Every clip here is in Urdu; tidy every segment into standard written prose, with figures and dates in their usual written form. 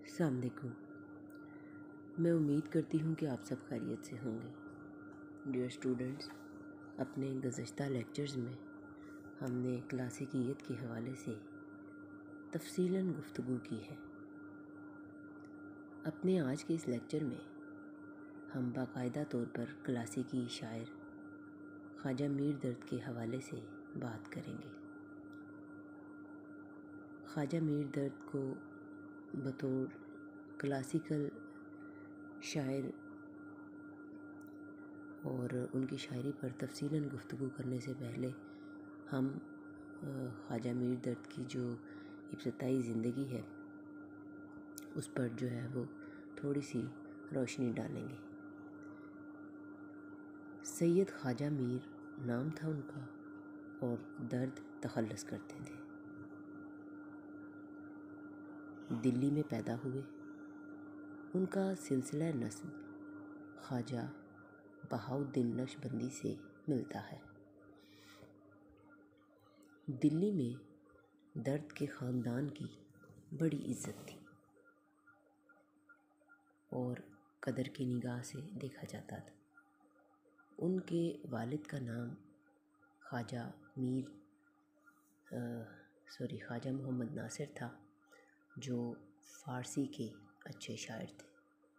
السلام علیکم۔ میں امید کرتی ہوں کہ آپ سب خیریت سے ہوں گے۔ ڈیئر اسٹوڈنٹس، اپنے گزشتہ لیکچرز میں ہم نے کلاسیکیت کے حوالے سے تفصیلاً گفتگو کی ہے۔ اپنے آج کے اس لیکچر میں ہم باقاعدہ طور پر کلاسیکی شاعر خواجہ میر درد کے حوالے سے بات کریں گے۔ خواجہ میر درد کو بطور کلاسیکل شاعر اور ان کی شاعری پر تفصیلاً گفتگو کرنے سے پہلے ہم خواجہ میر درد کی جو ابتدائی زندگی ہے اس پر جو ہے وہ تھوڑی سی روشنی ڈالیں گے۔ سید خواجہ میر نام تھا ان کا اور درد تخلص کرتے تھے۔ دلی میں پیدا ہوئے۔ ان کا سلسلہ نسب خواجہ بہاؤالدین نقشبندی سے ملتا ہے۔ دلی میں درد کے خاندان کی بڑی عزت تھی اور قدر کی نگاہ سے دیکھا جاتا تھا۔ ان کے والد کا نام خواجہ محمد ناصر تھا، جو فارسی کے اچھے شاعر تھے۔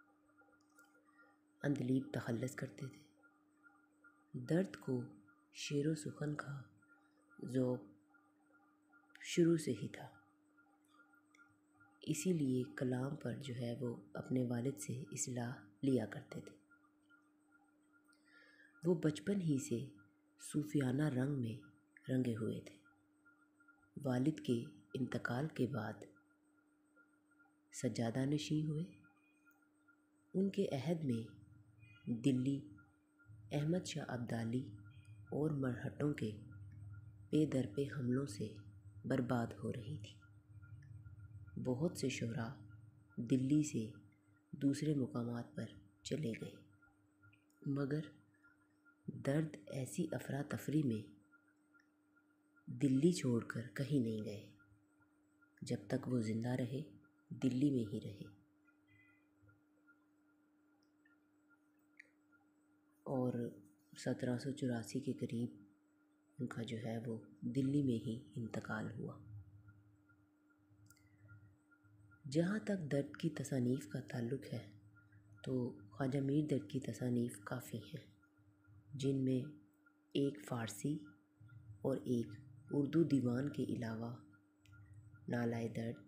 عندلیب تخلص کرتے تھے۔ درد کو شعر و سخن کا ذوق شروع سے ہی تھا، اسی لیے کلام پر جو ہے وہ اپنے والد سے اصلاح لیا کرتے تھے۔ وہ بچپن ہی سے صوفیانہ رنگ میں رنگے ہوئے تھے۔ والد کے انتقال کے بعد سجادہ نشین ہوئے۔ ان کے عہد میں دلی احمد شاہ ابدالی اور مرہٹوں کے پے در پے حملوں سے برباد ہو رہی تھی۔ بہت سے شعراء دلی سے دوسرے مقامات پر چلے گئے، مگر درد ایسی افراتفری میں دلی چھوڑ کر کہیں نہیں گئے۔ جب تک وہ زندہ رہے دلی میں ہی رہے اور 1784 کے قریب ان کا جو ہے وہ دلی میں ہی انتقال ہوا۔ جہاں تک درد کی تصانیف کا تعلق ہے تو خواجہ میر درد کی تصانیف کافی ہیں، جن میں ایک فارسی اور ایک اردو دیوان کے علاوہ نالۂ درد،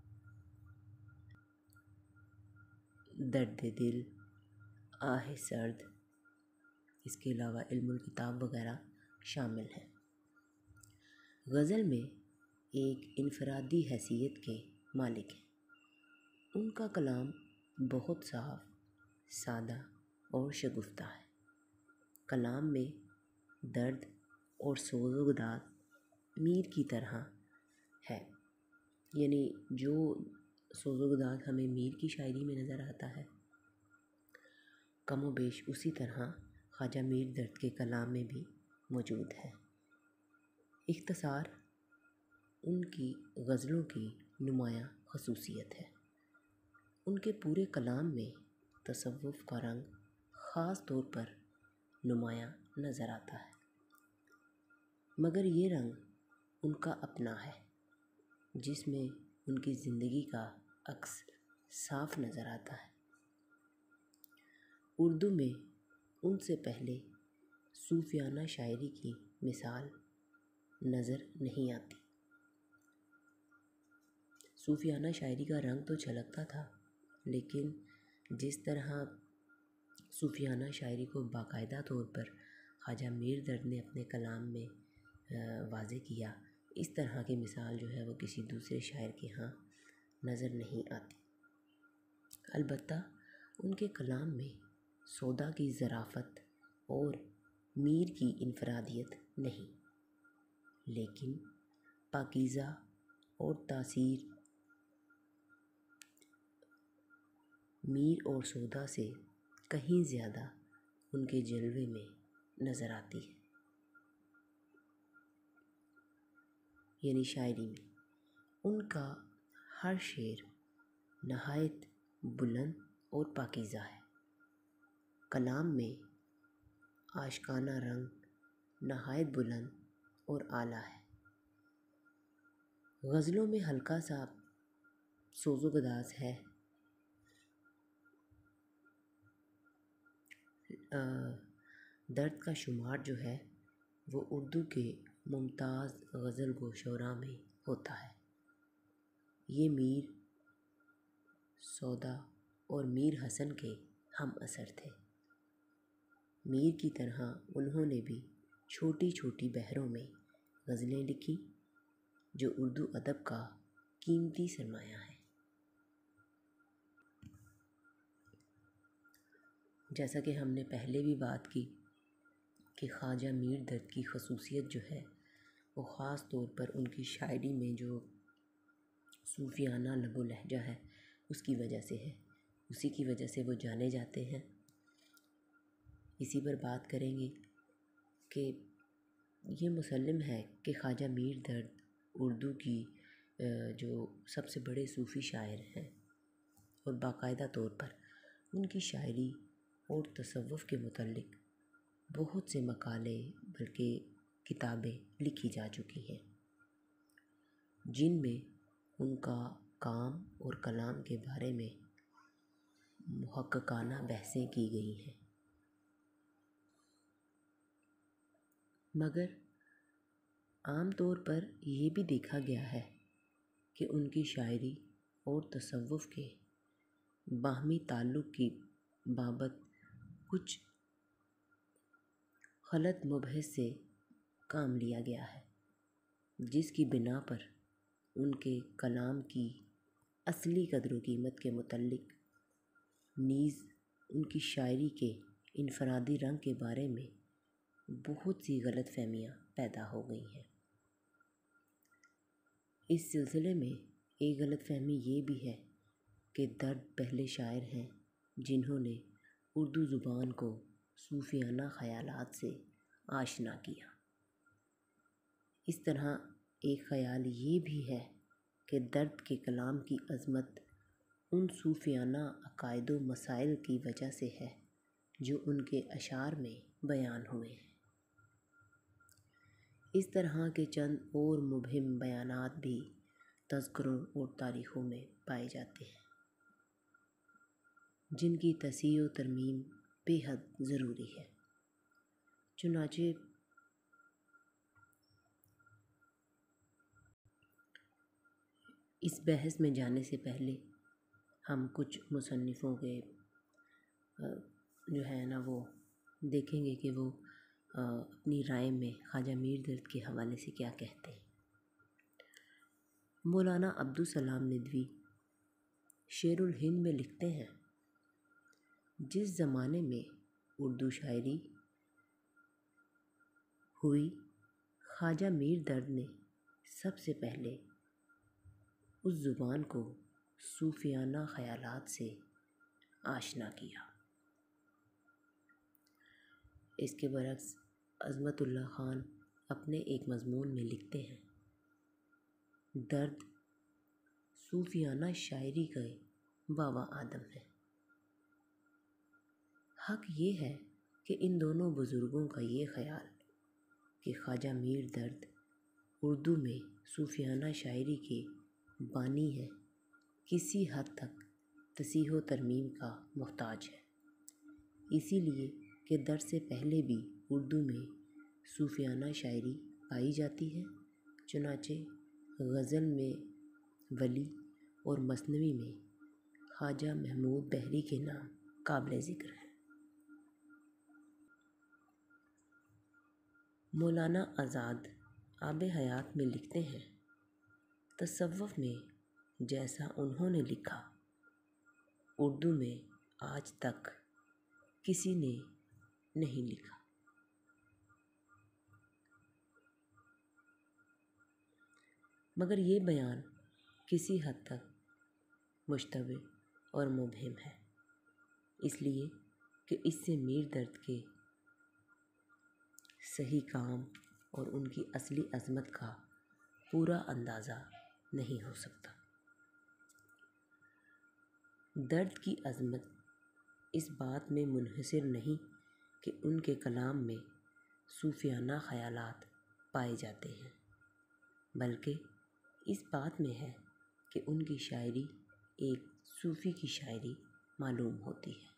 درد دل، آہ سرد، اس کے علاوہ علم الکتاب وغیرہ شامل ہیں۔ غزل میں ایک انفرادی حیثیت کے مالک ہیں۔ ان کا کلام بہت صاف، سادہ اور شگفتہ ہے۔ کلام میں درد اور سوز و گداز میر کی طرح ہے، یعنی جو سوز و گداز ہمیں میر کی شاعری میں نظر آتا ہے، کم و بیش اسی طرح خواجہ میر درد کے کلام میں بھی موجود ہے۔ اختصار ان کی غزلوں کی نمایاں خصوصیت ہے۔ ان کے پورے کلام میں تصوف کا رنگ خاص طور پر نمایاں نظر آتا ہے، مگر یہ رنگ ان کا اپنا ہے، جس میں ان کی زندگی کا عکس صاف نظر آتا ہے۔ اردو میں ان سے پہلے صوفیانہ شاعری کی مثال نظر نہیں آتی۔ صوفیانہ شاعری کا رنگ تو چھلکتا تھا، لیکن جس طرح صوفیانہ شاعری کو باقاعدہ طور پر خواجہ میر درد نے اپنے کلام میں واضح کیا، اس طرح کی مثال جو ہے وہ کسی دوسرے شاعر کے ہاں نظر نہیں آتی۔ البتہ ان کے کلام میں سودا کی ظرافت اور میر کی انفرادیت نہیں، لیکن پاکیزہ اور تاثیر میر اور سودا سے کہیں زیادہ ان کے جلوے میں نظر آتی ہے۔ یعنی شاعری میں ان کا ہر شعر نہایت بلند اور پاکیزہ ہے۔ کلام میں عاشقانہ رنگ نہایت بلند اور اعلیٰ ہے۔ غزلوں میں ہلکا سا سوز و گداز ہے، درد کا شمار جو ہے وہ اردو کے ممتاز غزل گو شعراء میں ہوتا ہے۔ یہ میر سودا اور میر حسن کے ہم اثر تھے۔ میر کی طرح انہوں نے بھی چھوٹی چھوٹی بحروں میں غزلیں لکھی جو اردو ادب کا قیمتی سرمایہ ہے۔ جیسا کہ ہم نے پہلے بھی بات کی کہ خواجہ میر درد کی خصوصیت جو ہے وہ خاص طور پر ان کی شاعری میں جو صوفیانہ لب و لہجہ ہے اس کی وجہ سے ہے، اسی کی وجہ سے وہ جانے جاتے ہیں۔ اسی پر بات کریں گے کہ یہ مسلم ہے کہ خواجہ میر درد اردو کی جو سب سے بڑے صوفی شاعر ہیں اور باقاعدہ طور پر ان کی شاعری اور تصوف کے متعلق بہت سے مقالے بلکہ کتابیں لکھی جا چکی ہیں جن میں ان کا کام اور کلام کے بارے میں محققانہ بحثیں کی گئی ہیں۔ مگر عام طور پر یہ بھی دیکھا گیا ہے کہ ان کی شاعری اور تصوف کے باہمی تعلق کی بابت کچھ غلط مبحث سے کام لیا گیا ہے، جس کی بنا پر ان کے کلام کی اصلی قدر و قیمت کے متعلق نیز ان کی شاعری کے انفرادی رنگ کے بارے میں بہت سی غلط فہمیاں پیدا ہو گئی ہیں۔ اس سلسلے میں ایک غلط فہمی یہ بھی ہے کہ درد پہلے شاعر ہیں جنہوں نے اردو زبان کو صوفیانہ خیالات سے آشنا کیا۔ اس طرح ایک خیال یہ بھی ہے کہ درد کے کلام کی عظمت ان صوفیانہ عقائد و مسائل کی وجہ سے ہے جو ان کے اشعار میں بیان ہوئے ہیں۔ اس طرح کے چند اور مبہم بیانات بھی تذکروں اور تاریخوں میں پائے جاتے ہیں جن کی تصحیح و ترمیم بے حد ضروری ہے۔ چنانچہ اس بحث میں جانے سے پہلے ہم کچھ مصنفوں کے جو ہے نا وہ دیکھیں گے کہ وہ اپنی رائے میں خواجہ میر درد کے حوالے سے کیا کہتے ہیں۔ مولانا عبدالسلام ندوی شعر الہند میں لکھتے ہیں، جس زمانے میں اردو شاعری ہوئی خواجہ میر درد نے سب سے پہلے اس زبان کو صوفیانہ خیالات سے آشنا کیا۔ اس کے برعکس عظمت اللہ خان اپنے ایک مضمون میں لکھتے ہیں، درد صوفیانہ شاعری کا بابا آدم ہے۔ حق یہ ہے کہ ان دونوں بزرگوں کا یہ خیال کہ خواجہ میر درد اردو میں صوفیانہ شاعری کے بانی ہیں کسی حد تک تصحیح و ترمیم کا محتاج ہے، اسی لیے کہ درد سے پہلے بھی اردو میں صوفیانہ شاعری پائی جاتی ہے۔ چنانچہ غزل میں ولی اور مثنوی میں خواجہ محمود بحری کے نام قابل ذکر ہیں۔ مولانا آزاد آب حیات میں لکھتے ہیں، تصوف میں جیسا انہوں نے لکھا اردو میں آج تک کسی نے نہیں لکھا۔ مگر یہ بیان کسی حد تک مشتبہ اور مبہم ہے، اس لیے کہ اس سے میر درد کے صحیح کام اور ان کی اصلی عظمت کا پورا اندازہ نہیں ہو سکتا۔ درد کی عظمت اس بات میں منحصر نہیں کہ ان کے کلام میں صوفیانہ خیالات پائے جاتے ہیں، بلکہ اس بات میں ہے کہ ان کی شاعری ایک صوفی کی شاعری معلوم ہوتی ہے۔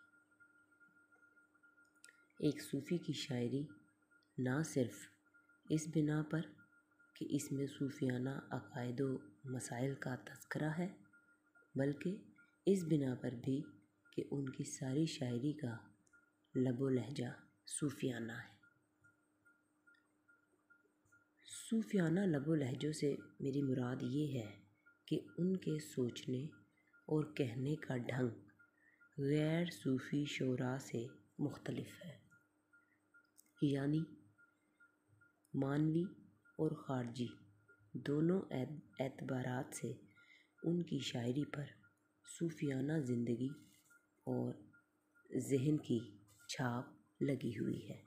ایک صوفی کی شاعری نہ صرف اس بنا پر کہ اس میں صوفیانہ عقائد و مسائل کا تذکرہ ہے، بلکہ اس بنا پر بھی کہ ان کی ساری شاعری کا لب و لہجہ صوفیانہ ہے۔ صوفیانہ لب و لہجوں سے میری مراد یہ ہے کہ ان کے سوچنے اور کہنے کا ڈھنگ غیر صوفی شعراء سے مختلف ہے، یعنی معنوی اور خارجی دونوں اعتبارات سے ان کی شاعری پر صوفیانہ زندگی اور ذہن کی چھاپ لگی ہوئی ہے۔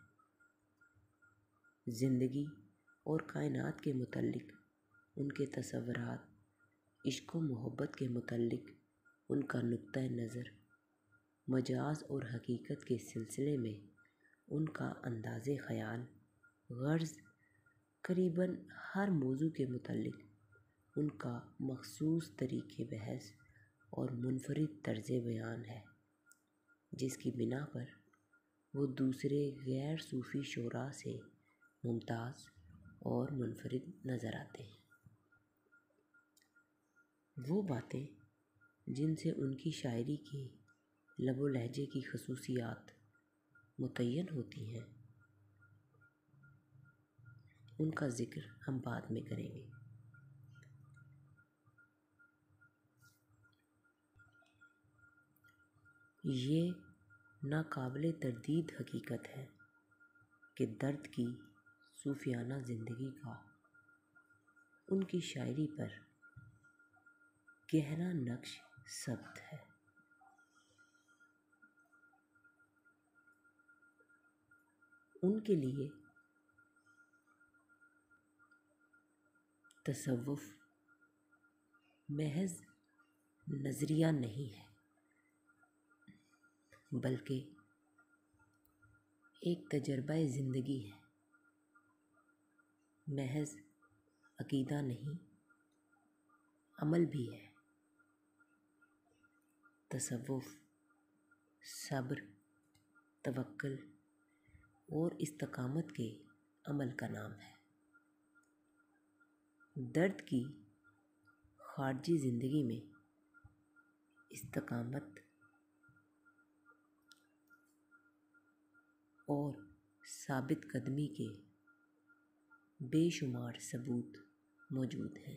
زندگی اور کائنات کے متعلق ان کے تصورات، عشق و محبت کے متعلق ان کا نقطہ نظر، مجاز اور حقیقت کے سلسلے میں ان کا انداز خیال، غرض قریباً ہر موضوع کے متعلق ان کا مخصوص طریقِ بحث اور منفرد طرز بیان ہے، جس کی بنا پر وہ دوسرے غیر صوفی شعراء سے ممتاز اور منفرد نظر آتے ہیں۔ وہ باتیں جن سے ان کی شاعری کے لب و لہجے کی خصوصیات متعین ہوتی ہیں، ان کا ذکر ہم بعد میں کریں گے۔ یہ ناقابل تردید حقیقت ہے کہ درد کی صوفیانہ زندگی کا ان کی شاعری پر گہرا نقش ثبت ہے۔ ان کے لیے تصوف محض نظریہ نہیں ہے، بلکہ ایک تجربہ زندگی ہے، محض عقیدہ نہیں، عمل بھی ہے۔ تصوف صبر، توکل اور استقامت کے عمل کا نام ہے۔ درد کی خارجی زندگی میں استقامت اور ثابت قدمی کے بے شمار ثبوت موجود ہیں۔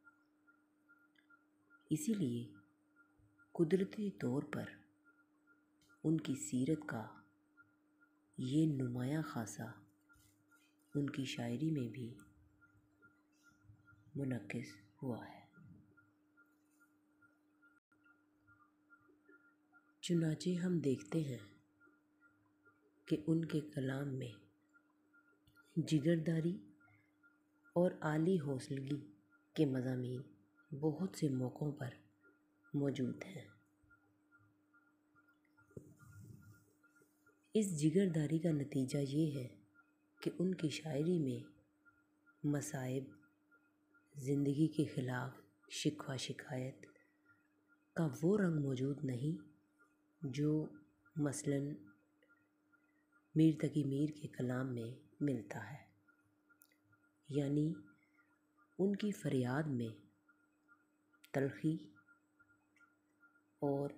اسی لیے قدرتی طور پر ان کی سیرت کا یہ نمایاں خاصہ ان کی شاعری میں بھی منعکس ہوا ہے۔ چنانچہ ہم دیکھتے ہیں کہ ان کے کلام میں جگرداری اور عالی حوصلگی کے مضامین بہت سے موقعوں پر موجود ہیں۔ اس جگرداری کا نتیجہ یہ ہے کہ ان کی شاعری میں مصائب، زندگی کے خلاف شکوہ شکایت کا وہ رنگ موجود نہیں جو مثلاً میر تقی میر کے کلام میں ملتا ہے، یعنی ان کی فریاد میں تلخی اور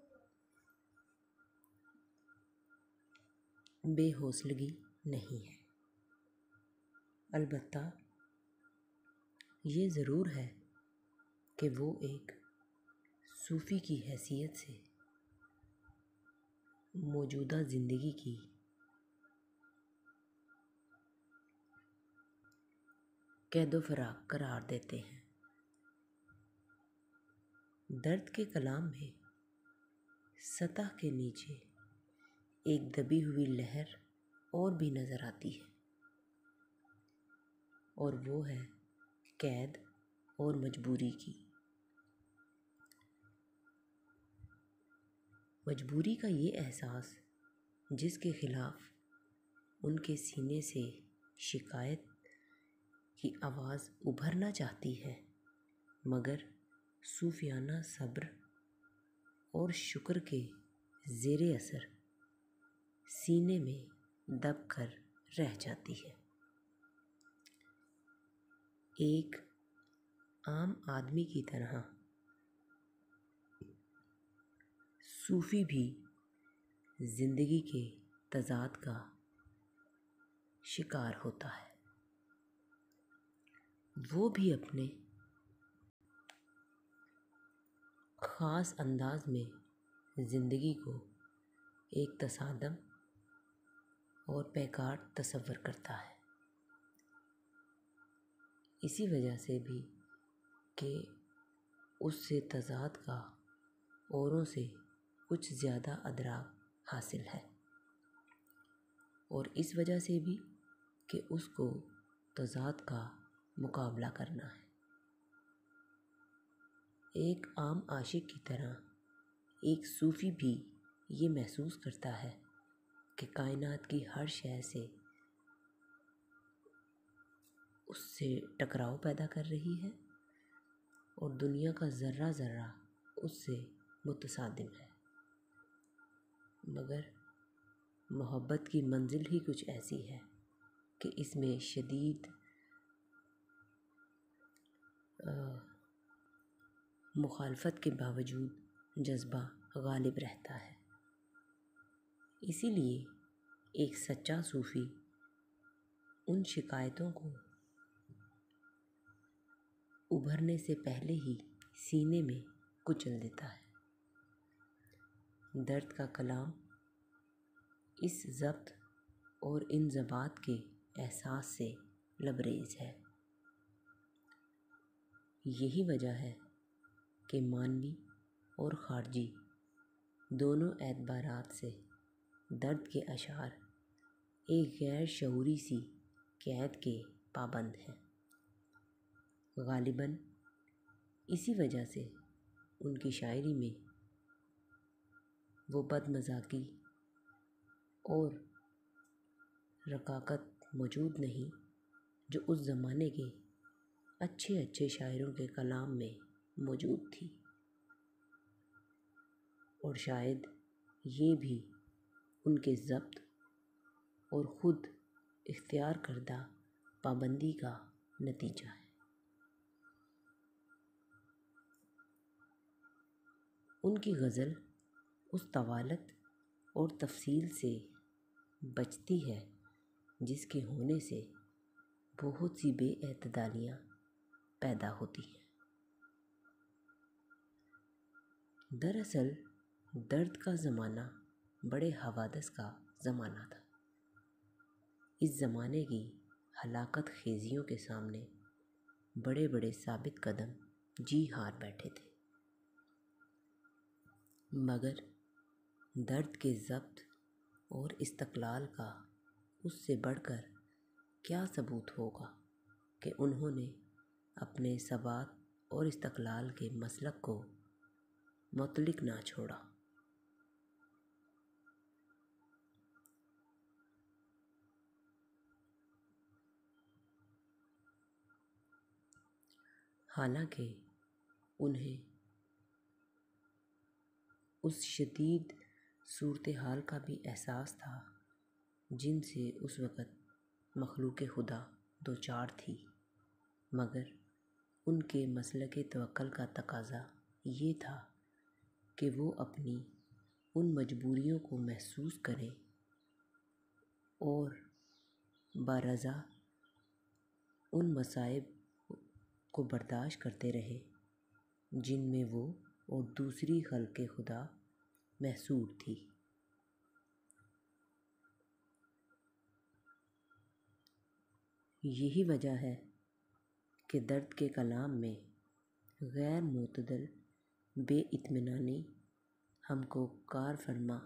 بے حوصلگی نہیں ہے۔ البتہ یہ ضرور ہے کہ وہ ایک صوفی کی حیثیت سے موجودہ زندگی کی قید و فراق قرار دیتے ہیں۔ درد کے کلام میں سطح کے نیچے ایک دبی ہوئی لہر اور بھی نظر آتی ہے، اور وہ ہے قید اور مجبوری کی۔ مجبوری کا یہ احساس جس کے خلاف ان کے سینے سے شکایت کی آواز ابھرنا چاہتی ہے، مگر صوفیانہ صبر اور شکر کے زیر اثر سینے میں دب کر رہ جاتی ہے۔ ایک عام آدمی کی طرح صوفی بھی زندگی کے تضاد کا شکار ہوتا ہے۔ وہ بھی اپنے خاص انداز میں زندگی کو ایک تصادم اور پیکار تصور کرتا ہے۔ اسی وجہ سے بھی کہ اس سے تضاد کا اوروں سے کچھ زیادہ ادراک حاصل ہے، اور اس وجہ سے بھی کہ اس کو تضاد کا مقابلہ کرنا ہے۔ ایک عام عاشق کی طرح ایک صوفی بھی یہ محسوس کرتا ہے کہ کائنات کی ہر شے سے اس سے ٹکراؤ پیدا کر رہی ہے اور دنیا کا ذرہ ذرہ اس سے متصادم ہے، مگر محبت کی منزل ہی کچھ ایسی ہے کہ اس میں شدید مخالفت کے باوجود جذبہ غالب رہتا ہے۔ اسی لیے ایک سچا صوفی ان شکایتوں کو ابھرنے سے پہلے ہی سینے میں کچل دیتا ہے۔ درد کا کلام اس ضبط اور انضباط کے احساس سے لبریز ہے۔ یہی وجہ ہے کہ معنوی اور خارجی دونوں اعتبارات سے درد کے اشعار ایک غیر شعوری سی قید کے پابند ہیں۔ غالباً اسی وجہ سے ان کی شاعری میں وہ بد مزاقی اور رقاقت موجود نہیں جو اس زمانے کے اچھے شاعروں کے کلام میں موجود تھی، اور شاید یہ بھی ان کے ضبط اور خود اختیار کردہ پابندی کا نتیجہ ہے۔ ان کی غزل اس طوالت اور تفصیل سے بچتی ہے جس کے ہونے سے بہت سی بے اعتدالیاں پیدا ہوتی ہیں۔ دراصل درد کا زمانہ بڑے حوادث کا زمانہ تھا۔ اس زمانے کی ہلاکت خیزیوں کے سامنے بڑے بڑے ثابت قدم جی ہار بیٹھے تھے، مگر درد کے ضبط اور استقلال کا اس سے بڑھ کر کیا ثبوت ہوگا کہ انہوں نے اپنے ثبات اور استقلال کے مسلک کو مطلق نہ چھوڑا۔ حالانکہ انہیں اس شدید صورتحال کا بھی احساس تھا جن سے اس وقت مخلوق خدا دوچار تھی، مگر ان کے مسلک توکل کا تقاضا یہ تھا کہ وہ اپنی ان مجبوریوں کو محسوس کریں اور بارضا ان مصائب کو برداشت کرتے رہیں جن میں وہ اور دوسری خلق خدا محصور تھی۔ یہی وجہ ہے کہ درد کے کلام میں غیر معتدل بے اطمینانی ہم کو کار فرما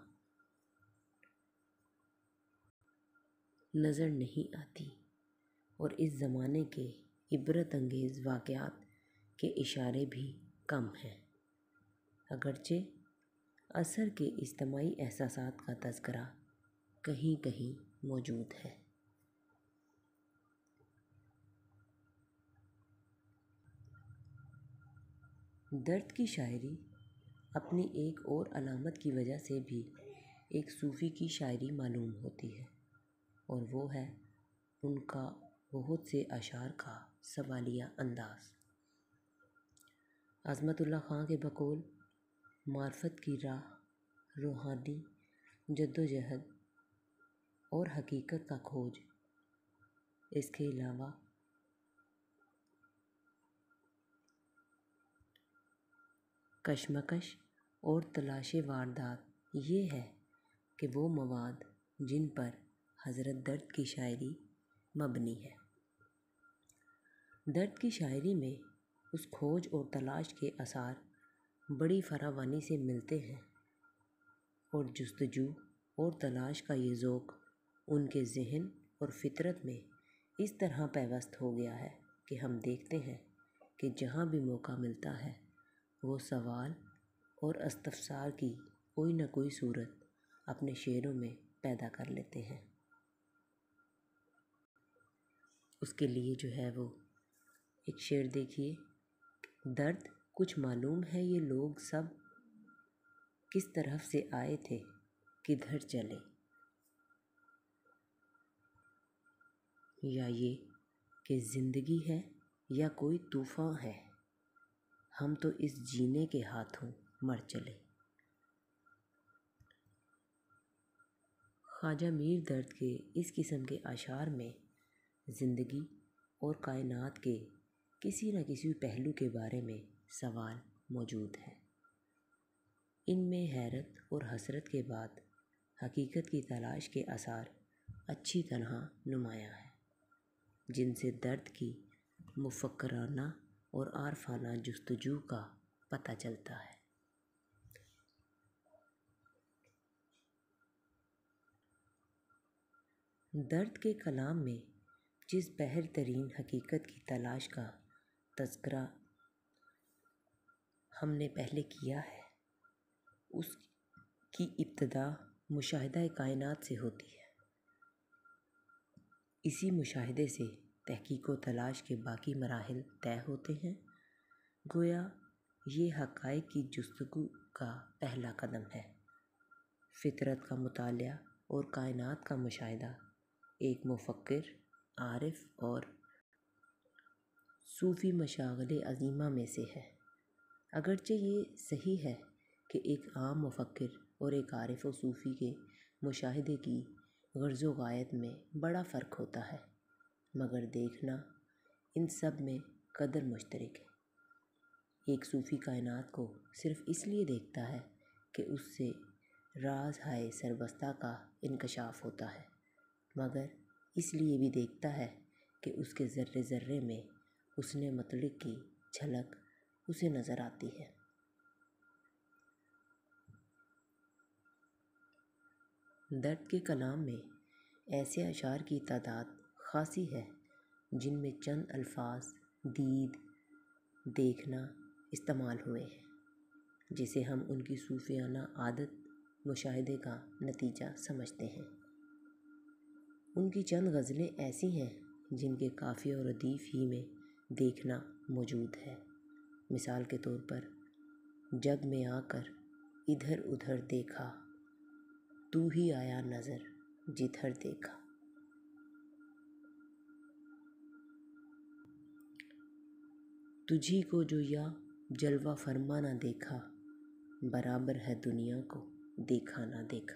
نظر نہیں آتی، اور اس زمانے کے عبرت انگیز واقعات کے اشارے بھی کم ہیں، اگرچہ اثر کے اجتماعی احساسات کا تذکرہ کہیں کہیں موجود ہے۔ درد کی شاعری اپنی ایک اور علامت کی وجہ سے بھی ایک صوفی کی شاعری معلوم ہوتی ہے، اور وہ ہے ان کا بہت سے اشعار کا سوالیہ انداز۔ عظمت اللہ خاں کے بقول معرفت کی راہ، روحانی جدوجہد اور حقیقت کا کھوج، اس کے علاوہ کشمکش اور تلاش واردات یہ ہے کہ وہ مواد جن پر حضرت درد کی شاعری مبنی ہے۔ درد کی شاعری میں اس کھوج اور تلاش کے آثار بڑی فراوانی سے ملتے ہیں، اور جستجو اور تلاش کا یہ ذوق ان کے ذہن اور فطرت میں اس طرح پیوست ہو گیا ہے کہ ہم دیکھتے ہیں کہ جہاں بھی موقع ملتا ہے وہ سوال اور استفسار کی کوئی نہ کوئی صورت اپنے شعروں میں پیدا کر لیتے ہیں۔ اس کے لیے جو ہے وہ ایک شعر دیکھیے، درد کچھ معلوم ہے یہ لوگ سب کس طرف سے آئے تھے کدھر چلے، یا یہ کہ زندگی ہے یا کوئی طوفاں ہے، ہم تو اس جینے کے ہاتھوں مر چلے۔ خواجہ میر درد کے اس قسم کے اشعار میں زندگی اور کائنات کے کسی نہ کسی پہلو کے بارے میں سوال موجود ہے۔ ان میں حیرت اور حسرت کے بعد حقیقت کی تلاش کے آثار اچھی طرح نمایاں ہیں، جن سے درد کی مفکرانہ اور عارفانہ جستجو کا پتہ چلتا ہے۔ درد کے کلام میں جس بہر ترین حقیقت کی تلاش کا تذکرہ ہم نے پہلے کیا ہے، اس کی ابتدا مشاہدہ کائنات سے ہوتی ہے۔ اسی مشاہدے سے تحقیق و تلاش کے باقی مراحل طے ہوتے ہیں۔ گویا یہ حقائق کی جستجو کا پہلا قدم ہے۔ فطرت کا مطالعہ اور کائنات کا مشاہدہ ایک مفکر، عارف اور صوفی مشاغل عظیمہ میں سے ہے۔ اگرچہ یہ صحیح ہے کہ ایک عام مفکر اور ایک عارف و صوفی کے مشاہدے کی غرض و غایت میں بڑا فرق ہوتا ہے، مگر دیکھنا ان سب میں قدر مشترک ہے۔ ایک صوفی کائنات کو صرف اس لیے دیکھتا ہے کہ اس سے راز ہائے سربستہ کا انکشاف ہوتا ہے، مگر اس لیے بھی دیکھتا ہے کہ اس کے ذرے ذرے میں حسن مطلق کی جھلک اسے نظر آتی ہے۔ درد کے کلام میں ایسے اشعار کی تعداد خاصی ہے جن میں چند الفاظ دید، دیکھنا استعمال ہوئے ہیں، جسے ہم ان کی صوفیانہ عادت مشاہدے کا نتیجہ سمجھتے ہیں۔ ان کی چند غزلیں ایسی ہیں جن کے قافیہ اور ردیف ہی میں دیکھنا موجود ہے۔ مثال کے طور پر جگ میں آ کر ادھر ادھر دیکھا، تو ہی آیا نظر جدھر دیکھا۔ تجھی کو جو یا جلوہ فرما نہ دیکھا، برابر ہے دنیا کو دیکھا نہ دیکھا۔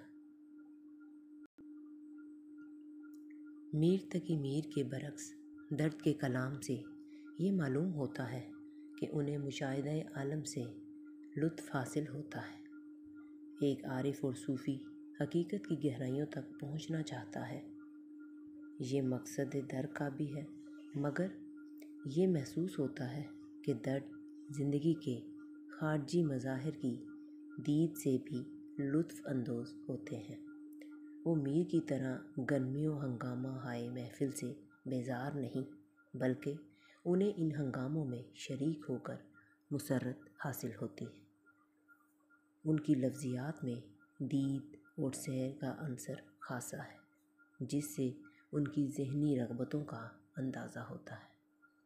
میر تقی میر کے برعکس درد کے کلام سے یہ معلوم ہوتا ہے کہ انہیں مشاہدہ عالم سے لطف حاصل ہوتا ہے۔ ایک عارف اور صوفی حقیقت کی گہرائیوں تک پہنچنا چاہتا ہے، یہ مقصد درد کا بھی ہے، مگر یہ محسوس ہوتا ہے کہ درد زندگی کے خارجی مظاہر کی دید سے بھی لطف اندوز ہوتے ہیں۔ وہ میر کی طرح گرمی و ہنگامہ ہائے محفل سے بیزار نہیں، بلکہ انہیں ان ہنگاموں میں شریک ہو کر مسرت حاصل ہوتی ہے۔ ان کی لفظیات میں دید اور سیر کا عنصر خاصا ہے، جس سے ان کی ذہنی رغبتوں کا اندازہ ہوتا ہے۔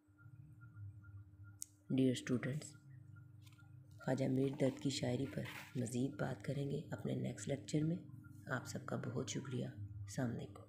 ڈیئر اسٹوڈنٹس، خواجہ میر درد کی شاعری پر مزید بات کریں گے اپنے نیکسٹ لیکچر میں۔ آپ سب کا بہت شکریہ۔ السلام علیکم۔